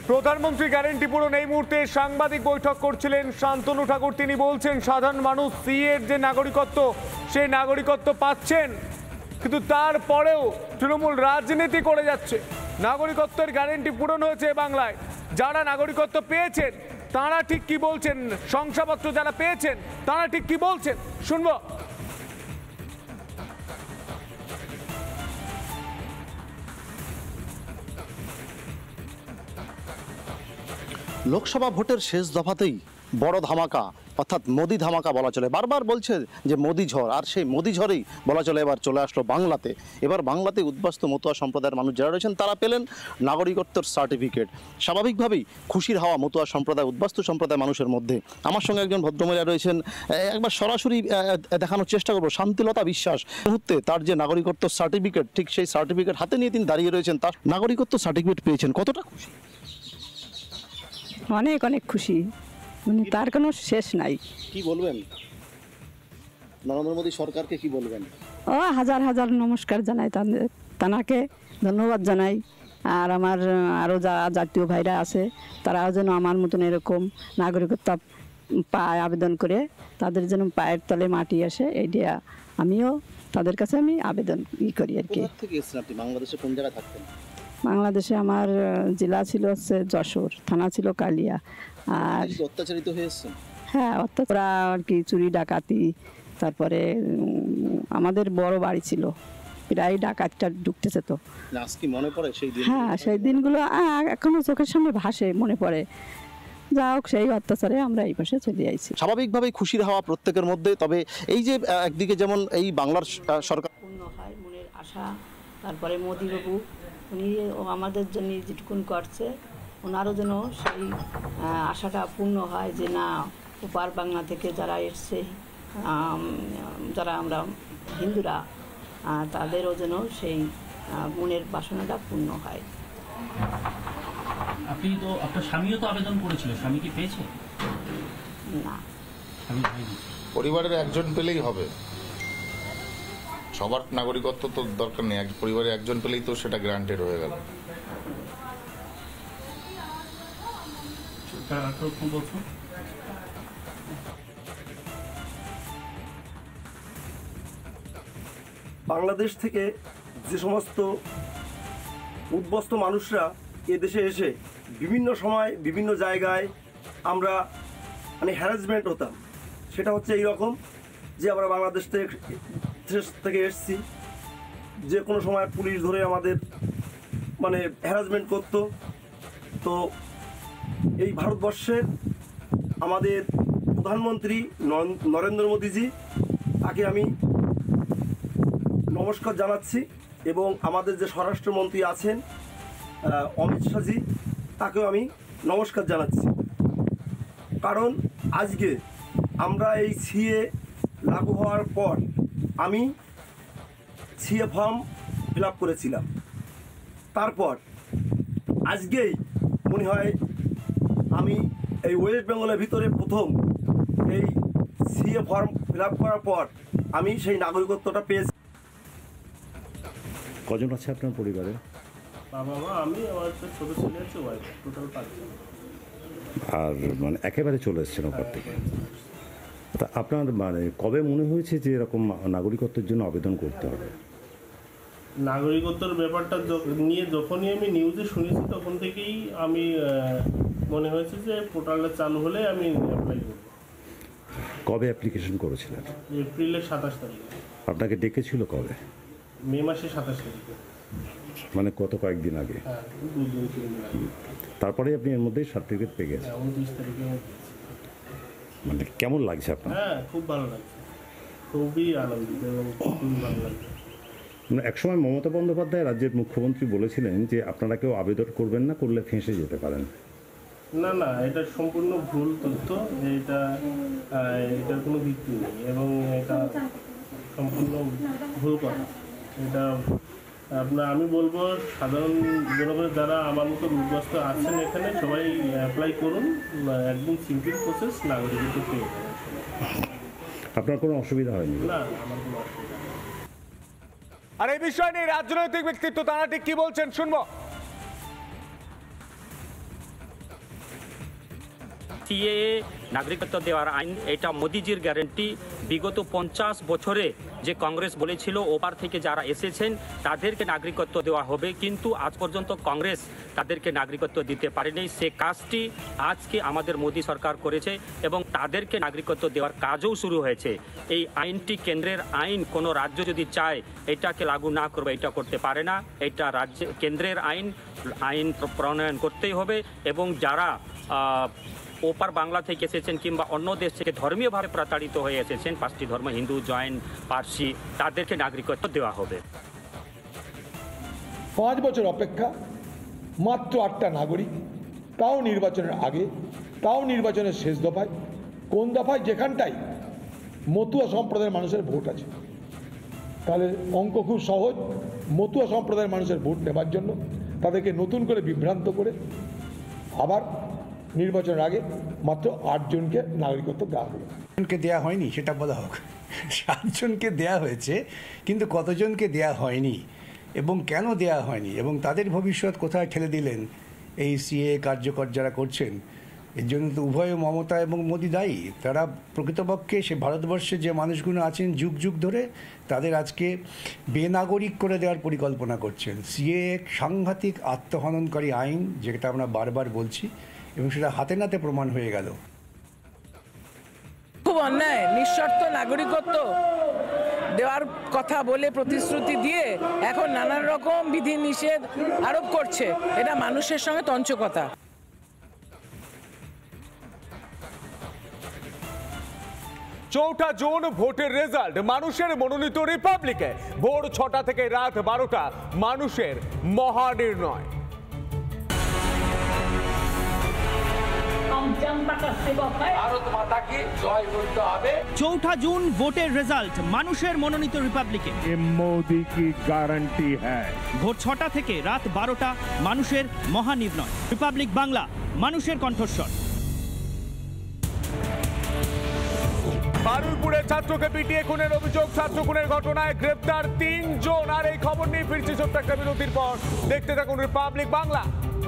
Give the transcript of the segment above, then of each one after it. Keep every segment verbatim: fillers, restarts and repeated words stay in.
প্রধানমন্ত্রী গ্যারান্টি পূরণ এই মুহূর্তে সাংবাদিক বৈঠক করছিলেন শান্তনু ঠাকুর। তিনি বলছেন সাধারণ মানুষ সিএর যে নাগরিকত্ব সেই নাগরিকত্ব পাচ্ছেন, কিন্তু তারপরেও তৃণমূল রাজনীতি করে যাচ্ছে। নাগরিকত্বের গ্যারান্টি পূরণ হয়েছে বাংলায়, যারা নাগরিকত্ব পেয়েছেন তারা ঠিক কি বলছেন, শংসাপত্র যারা পেয়েছেন তারা ঠিক কি বলছেন শুনবো। লোকসভা ভোটের শেষ দফাতেই বড় ধামাকা, অর্থাৎ মোদি ধামাকা বলা চলে। বারবার বলছে যে মোদি ঝড়, আর সেই মোদি ঝড়েই বলা চলে এবার চলে আসলো বাংলাতে। এবার বাংলাতে উদ্বাস্তু মতুয়া সম্প্রদায়ের মানুষ যারা রয়েছেন তারা পেলেন নাগরিকত্বের সার্টিফিকেট। স্বাভাবিকভাবেই খুশির হাওয়া মতুয়া সম্প্রদায়, উদ্বাস্তু সম্প্রদায় মানুষের মধ্যে। আমার সঙ্গে একজন ভদ্রমহিলা রয়েছেন, একবার সরাসরি দেখানোর চেষ্টা করবো। শান্তিলতা বিশ্বাস মুহূর্তে তার যে নাগরিকত্ব সার্টিফিকেট, ঠিক সেই সার্টিফিকেট হাতে নিয়ে তিনি দাঁড়িয়ে রয়েছেন। তার নাগরিকত্ব সার্টিফিকেট পেয়েছেন, কতটা খুশি? অনেক অনেক খুশি, মানে তার কোনো শেষ নাই। কি বলবেন নরেন্দ্র মোদী সরকারকে, কি বলবেন? ও হাজার হাজার নমস্কার জানাই, তাদের তানাকে ধন্যবাদ জানাই। আর আমার আরও যারা জাতীয় ভাইরা আছে তারাও যেন আমার মতন এরকম নাগরিকত্ব পায়, আবেদন করে তাদের যেন পায়ের তলে মাটি আসে, এইটা আমিও তাদের কাছে আমি আবেদন ই করি আর কি। আপনি বাংলাদেশে কোন জায়গায় থাকতেন? বাংলাদেশে আমার জেলা ছিল হচ্ছে যশোর, থানা ছিল কালিয়া। আর অত্যাচারিত হয়েছে? হ্যাঁ, অত্যাচার আর কি, চুরি ডাকাতি, তারপরে আমাদের বড় বাড়ি ছিল, প্রায় ডাকাতটা ঢুকতেছে। তো মনে পড়ে সেই দিন? হ্যাঁ, সেই দিনগুলো এখনো চোখের সামনে ভাসে, মনে পড়ে। যা হোক, সেই অত্যাচারে আমরা এই পাশে চলে আইছি। স্বাভাবিকভাবেই খুশির হাওয়া প্রত্যেকের মধ্যে। তবে এই যে একদিকে যেমন এই বাংলার সরকার পূর্ণ হয় মনের আশা, তারপরে মোদি বাবু উনি আমাদের জন্য যেটুকুন করছে, ওনারও যেন সেই আশাটা পূর্ণ হয় যে না, ওপার বাংলা থেকে যারা এসছে, যারা আমরা হিন্দুরা, তাদেরও যেন সেই মনের বাসনাটা পূর্ণ হয়। আপনি তো, আপনার স্বামীও তো আবেদন করেছিল, স্বামী কি পেয়েছে? না, স্বামী হয়নি। পরিবারের একজন পেলেই হবে, সবার নাগরিকত্ব তো দরকার নেই, এক পরিবারে একজন পেলেই তো সেটা গ্রান্টেড হয়ে গেল। বাংলাদেশ থেকে যে সমস্ত উদ্বস্ত মানুষরা এদেশে এসে বিভিন্ন সময় বিভিন্ন জায়গায় আমরা মানে হ্যারাসমেন্ট হতাম, সেটা হচ্ছে এই রকম যে আমরা বাংলাদেশ থেকে থেকে এসেছি, যে কোনো সময় পুলিশ ধরে আমাদের মানে হ্যারাসমেন্ট করত। তো এই ভারতবর্ষের আমাদের প্রধানমন্ত্রী নরেন্দ্র মোদীজি, তাকে আমি নমস্কার জানাচ্ছি, এবং আমাদের যে স্বরাষ্ট্রমন্ত্রী আছেন অমিত শাহজি, তাকেও আমি নমস্কার জানাচ্ছি। কারণ আজকে আমরা এই সিএ লাগু হওয়ার পর আমি সিএ ফর্ম ফিল আপ করেছিলাম, তারপর আজকেই মনে হয় আমি এই ওয়েস্ট বেঙ্গলের ভিতরে প্রথম এই সিএ ফর্ম ফিল আপ করার পর আমি সেই নাগরিকত্বটা পেয়েছি। কজন আছে আপনার পরিবারে? বাবা মা, আমি, আমার ছোটো ছেলে আছে, ওয়াইফ, টোটাল পাঁচজন। আর মানে একেবারে চলে এসছেন ওপর থেকে। তা আপনার মানে কবে মনে হয়েছে যে এরকম নাগরিকত্বের জন্য আবেদন করতে হবে? নাগরিকত্বের ব্যাপারটা নিয়ে যখনই আমি নিউজে শুনেছি তখন থেকেই আমি মনে হয়েছে যে পোর্টালটা চালু হলে আমি অ্যাপ্লাই করব। কবে অ্যাপ্লিকেশন করেছিলেন? এপ্রিলের সাতাশ তারিখে। আপনাকে ডেকেছিল কবে? মে মাসের সাতাশ তারিখে, মানে কত কয়েকদিন আগে। হ্যাঁ, দুই দিন তিন দিন আগে। তারপরে আপনি এর মধ্যেই সার্টিফিকেট পেয়ে গেছেন? উনত্রিশ তারিখে। মানে কেমন লাগছে আপনার? হ্যাঁ, খুব ভালো লাগছে, খুবই আনন্দিত এবং খুবই ভালো লাগছে। একসময় মমতা বন্দ্যোপাধ্যায় রাজ্যের মুখ্যমন্ত্রী বলেছিলেন যে আপনারা কেউ আবেদন করবেন না, করলে ফেঁসে যেতে পারেন। না না, এটা সম্পূর্ণ ভুল তথ্য, এটা এটার কোনো ভিত্তি নেই এবং এটা সম্পূর্ণ ভুল কথা। এটা আপনার আমি বলবো সাধারণ জনগণের যারা আমার মতো উদ্বাস্ত আছেন এখানে সবাই অ্যাপ্লাই করুন, একদম সিম্পল প্রসেস, নাগরিকত্ব পেয়ে যাবেন। আপনার কোনো অসুবিধা হয়নি? না, আমার কোনো অসুবিধা। আর এই বিষয় নিয়ে রাজনৈতিক ব্যক্তিত্ব তারা ঠিক কি বলছেন শুনবো। সিএএ নাগরিকত্ব দেওয়ার আইন, এটা মোদিজির গ্যারেন্টি। বিগত পঞ্চাশ বছরে যে কংগ্রেস বলেছিল ওপার থেকে যারা এসেছেন তাদেরকে নাগরিকত্ব দেওয়া হবে, কিন্তু আজ পর্যন্ত কংগ্রেস তাদেরকে নাগরিকত্ব দিতে পারেনি। সে কাজটি আজকে আমাদের মোদি সরকার করেছে এবং তাদেরকে নাগরিকত্ব দেওয়ার কাজও শুরু হয়েছে। এই আইনটি কেন্দ্রের আইন, কোনো রাজ্য যদি চায় এটাকে লাগু না করবে, এটা করতে পারে না। এটা রাজ্য কেন্দ্রের আইন, আইন প্রণয়ন করতেই হবে। এবং যারা ওপার বাংলা থেকে এসেছেন কিংবা অন্য দেশ থেকে ধর্মীয়ভাবে প্রতারিত হয়ে এসেছেন, পাঁচটি ধর্ম হিন্দু, জৈন, পার্সি, তাদেরকে নাগরিকত্ব দেওয়া হবে। পাঁচ বছর অপেক্ষা, মাত্র আটটা নাগরিক, তাও নির্বাচনের আগে, তাও নির্বাচনের শেষ দফায়। কোন দফায়? যেখানটাই মতুয়া সম্প্রদায়ের মানুষের ভোট আছে। তাহলে অঙ্ক খুব সহজ। মতুয়া সম্প্রদায়ের মানুষের ভোট নেবার জন্য তাদেরকে নতুন করে বিভ্রান্ত করে আবার নির্বাচনের আগে মাত্র আটজনকে নাগরিকত্ব দেওয়া হলো। জনকে দেওয়া হয়নি সেটা বলা হোক। সাতজনকে দেয়া হয়েছে, কিন্তু কতজনকে দেয়া হয়নি এবং কেন দেয়া হয়নি এবং তাদের ভবিষ্যৎ কোথায় ঠেলে দিলেন এই সিএ কার্যকর যারা করছেন, এর জন্য তো উভয় মমতা এবং মোদি দায়ী। তারা প্রকৃতপক্ষে সে ভারতবর্ষে যে মানুষগুলো আছেন যুগ যুগ ধরে, তাদের আজকে বেনাগরিক করে দেওয়ার পরিকল্পনা করছেন। সিএ এক সাংঘাতিক আত্মহননকারী আইন, যেটা আমরা বারবার বলছি, এবং সেটা হাতে নাতে প্রমাণ হয়ে গেল। খুব অন্যায়। নিঃশর্ত নাগরিকত্ব দেওয়ার কথা বলে প্রতিশ্রুতি দিয়ে এখন নানান রকম বিধি নিষেধ আরোপ করছে। এটা মানুষের সঙ্গে তঞ্চকতা। চৌঠা জুন ভোটের রেজাল্ট, মানুষের মনোনীত রিপাবলিকে ভোর ছটা থেকে রাত বারোটা, মানুষের মহানির্ণয়। চৌঠা জুন ভোটের রেজাল্ট, মানুষের মনোনীত রিপাবলিকে মোদি কি গ্যারান্টি হ্যায়। ভোর ছটা থেকে রাত বারোটা, মানুষের মহানির্ণয়। রিপাবলিক বাংলা, মানুষের কণ্ঠস্বর। বারুইপুরে ছাত্রকে পিটিয়ে খুনের অভিযোগ, ছাত্র খুনের ঘটনায় গ্রেপ্তার তিনজন। আর এই খবর নিয়ে ফিরছি ছোট্ট একটা বিরতির পর। দেখতে থাকুন রিপাবলিক বাংলা।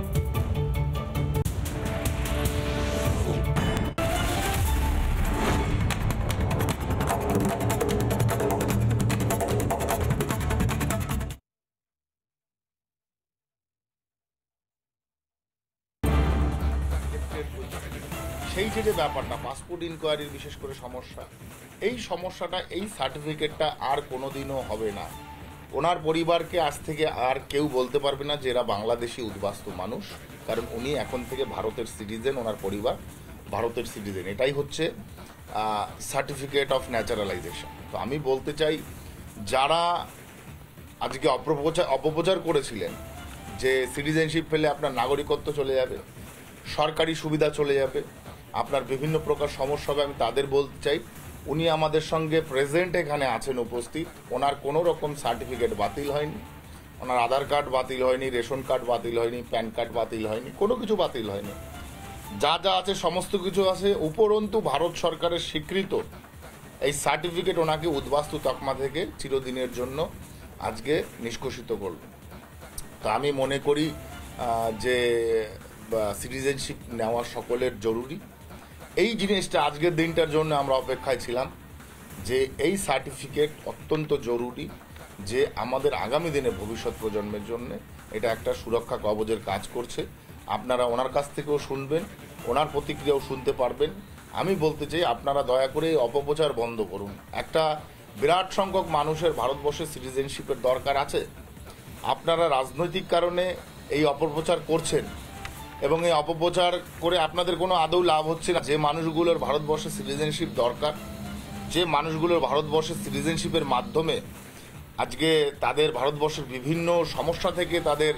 সেই যে যে ব্যাপারটা পাসপোর্ট ইনকোয়ারির বিশেষ করে সমস্যা, এই সমস্যাটা, এই সার্টিফিকেটটা আর কোনোদিনও হবে না। ওনার পরিবারকে আজ থেকে আর কেউ বলতে পারবে না যে এরা বাংলাদেশি উদ্বাস্তু মানুষ, কারণ উনি এখন থেকে ভারতের সিটিজেন, ওনার পরিবার ভারতের সিটিজেন। এটাই হচ্ছে সার্টিফিকেট অফ ন্যাচারালাইজেশন। তো আমি বলতে চাই, যারা আজকে অপপ্রচার অপপ্রচার করেছিলেন যে সিটিজেনশিপ পেলে আপনার নাগরিকত্ব চলে যাবে, সরকারি সুবিধা চলে যাবে, আপনার বিভিন্ন প্রকার সমস্যা হবে, আমি তাদের বলতে চাই উনি আমাদের সঙ্গে প্রেজেন্ট এখানে আছেন উপস্থিত। ওনার কোনো রকম সার্টিফিকেট বাতিল হয়নি, ওনার আধার কার্ড বাতিল হয়নি, রেশন কার্ড বাতিল হয়নি, প্যান কার্ড বাতিল হয়নি, কোনো কিছু বাতিল হয়নি। যা যা আছে সমস্ত কিছু আছে। উপরন্তু ভারত সরকারের স্বীকৃত এই সার্টিফিকেট ওনাকে উদ্বাস্তু তকমা থেকে চিরদিনের জন্য আজকে নিষ্কাশিত করল। তা আমি মনে করি যে সিটিজেনশিপ নেওয়া সকলের জরুরি। এই জিনিসটা আজকের দিনটার জন্য আমরা অপেক্ষায় ছিলাম যে এই সার্টিফিকেট অত্যন্ত জরুরি, যে আমাদের আগামী দিনে ভবিষ্যৎ প্রজন্মের জন্য এটা একটা সুরক্ষা কবচের কাজ করছে। আপনারা ওনার কাছ থেকেও শুনবেন, ওনার প্রতিক্রিয়াও শুনতে পারবেন। আমি বলতে চাই আপনারা দয়া করে অপপ্রচার বন্ধ করুন। একটা বিরাট সংখ্যক মানুষের ভারতবর্ষের সিটিজেনশিপের দরকার আছে। আপনারা রাজনৈতিক কারণে এই অপপ্রচার করছেন এবং এই অপপ্রচার করে আপনাদের কোনো আদৌ লাভ হচ্ছে না। যে মানুষগুলোর ভারতবর্ষের সিটিজেনশিপ দরকার, যে মানুষগুলোর ভারতবর্ষের সিটিজেনশিপের মাধ্যমে আজকে তাদের ভারতবর্ষের বিভিন্ন সমস্যা থেকে তাদের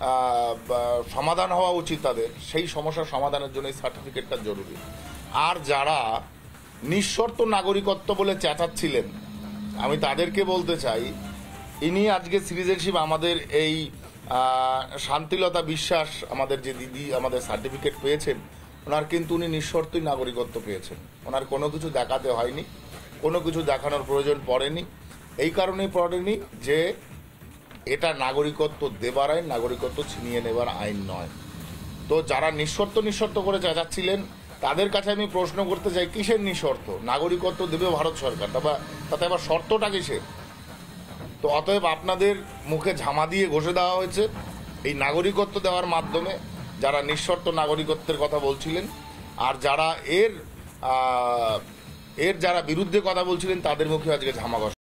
সমাধান হওয়া উচিত, তাদের সেই সমস্যার সমাধানের জন্য এই সার্টিফিকেটটা জরুরি। আর যারা নিঃশর্ত নাগরিকত্ব বলে চেঁচাচ্ছিলেন, আমি তাদেরকে বলতে চাই, ইনি আজকে সিটিজেনশিপ আমাদের এই শান্তিলতা বিশ্বাস আমাদের যে দিদি আমাদের সার্টিফিকেট পেয়েছেন, ওনার কিন্তু উনি নিঃশর্তই নাগরিকত্ব পেয়েছেন। ওনার কোনো কিছু দেখাতে হয়নি, কোনো কিছু দেখানোর প্রয়োজন পড়েনি। এই কারণেই পড়েনি যে এটা নাগরিকত্ব দেবার আইন, নাগরিকত্ব ছিনিয়ে নেবার আইন নয়। তো যারা নিঃশর্ত নিঃশর্ত করে চেঁচাচ্ছিলেন তাদের কাছে আমি প্রশ্ন করতে চাই, কিসের নিঃশর্ত নাগরিকত্ব দেবে ভারত সরকার, তারপর তাতে আবার শর্তটা কিসের? তো অতএব আপনাদের মুখে ঝামা দিয়ে ঘষে দেওয়া হয়েছে এই নাগরিকত্ব দেওয়ার মাধ্যমে, যারা নিঃশর্ত নাগরিকত্বের কথা বলছিলেন, আর যারা এর এর যারা বিরুদ্ধে কথা বলছিলেন তাদের মুখে আজকে ঝামা ঘষা।